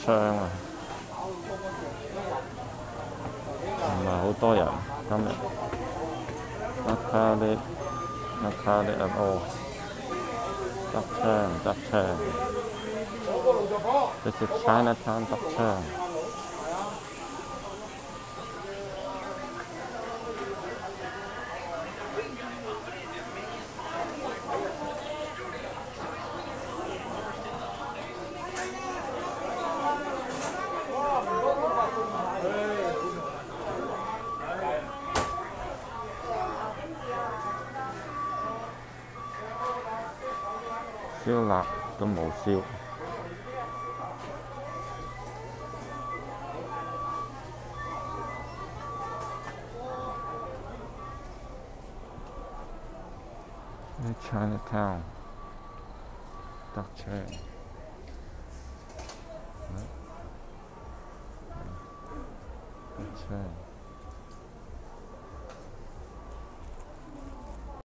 窗啊，唔係好多人今日。Nakali oh， 執槍。This is Chinatown 執槍。燒臘都冇燒。呢 Chinatown 搭車，搭車。